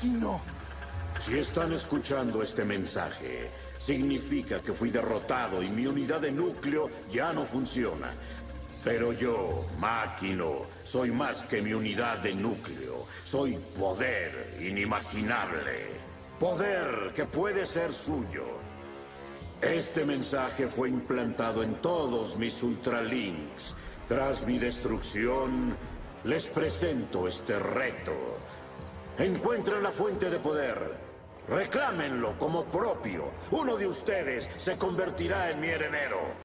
Máquina. Si están escuchando este mensaje, significa que fui derrotado y mi unidad de núcleo ya no funciona. Pero yo, Máquino, soy más que mi unidad de núcleo. Soy poder inimaginable. Poder que puede ser suyo. Este mensaje fue implantado en todos mis Ultralinks. Tras mi destrucción, les presento este reto. Encuentren la fuente de poder. Reclámenlo como propio. Uno de ustedes se convertirá en mi heredero.